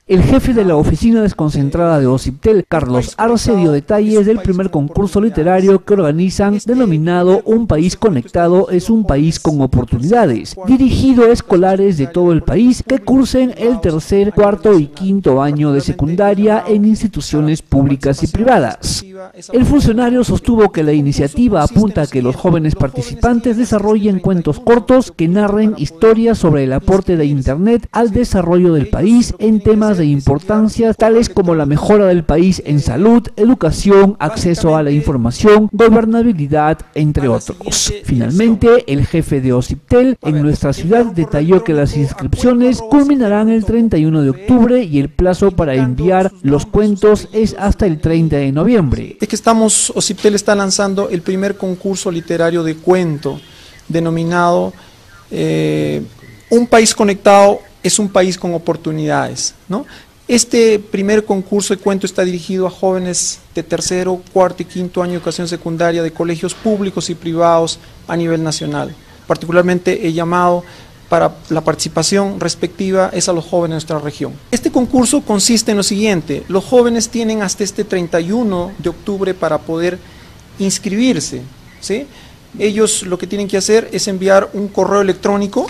El jefe de la oficina desconcentrada de OCIPTEL, Carlos Arce, dio detalles del primer concurso literario que organizan, denominado Un País Conectado es un País con Oportunidades, dirigido a escolares de todo el país que cursen el tercer, cuarto y quinto año de secundaria en instituciones públicas y privadas. El funcionario sostuvo que la iniciativa apunta a que los jóvenes participantes desarrollen cuentos cortos que narren historias sobre el aporte de Internet al desarrollo del país en temas de importancia tales como la mejora del país en salud, educación, acceso a la información, gobernabilidad, entre otros. Finalmente, el jefe de OCIPTEL en nuestra ciudad detalló que las inscripciones culminarán el 31 de octubre y el plazo para enviar los cuentos es hasta el 30 de noviembre. Es que OCIPTEL está lanzando el primer concurso literario de cuento denominado Un País Conectado es un país con oportunidades, ¿no? Este primer concurso de cuento está dirigido a jóvenes de tercero, cuarto y quinto año de educación secundaria de colegios públicos y privados a nivel nacional. Particularmente he llamado para la participación respectiva es a los jóvenes de nuestra región. Este concurso consiste en lo siguiente: los jóvenes tienen hasta este 31 de octubre para poder inscribirse, ¿sí? Ellos lo que tienen que hacer es enviar un correo electrónico,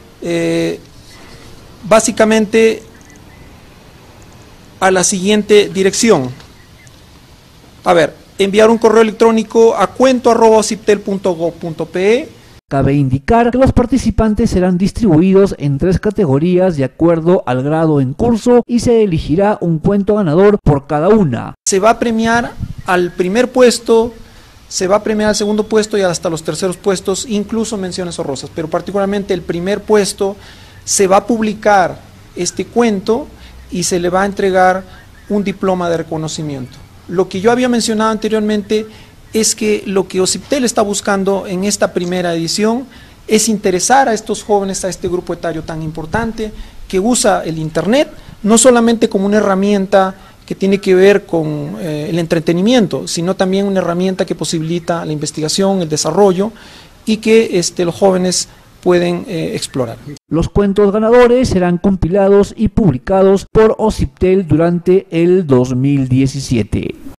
básicamente a la siguiente dirección. Enviar un correo electrónico a cuento@ociptel.gov.pe. Cabe indicar que los participantes serán distribuidos en 3 categorías de acuerdo al grado en curso y se elegirá un cuento ganador por cada una. Se va a premiar al primer puesto, se va a premiar al segundo puesto y hasta los terceros puestos, incluso menciones honrosas, pero particularmente el primer puesto se va a publicar este cuento y se le va a entregar un diploma de reconocimiento. Lo que yo había mencionado anteriormente es que lo que OCIPTEL está buscando en esta primera edición es interesar a estos jóvenes, a este grupo etario tan importante que usa el Internet, no solamente como una herramienta que tiene que ver con el entretenimiento, sino también una herramienta que posibilita la investigación, el desarrollo y que los jóvenes pueden explorar. Los cuentos ganadores serán compilados y publicados por OCIPTEL durante el 2017.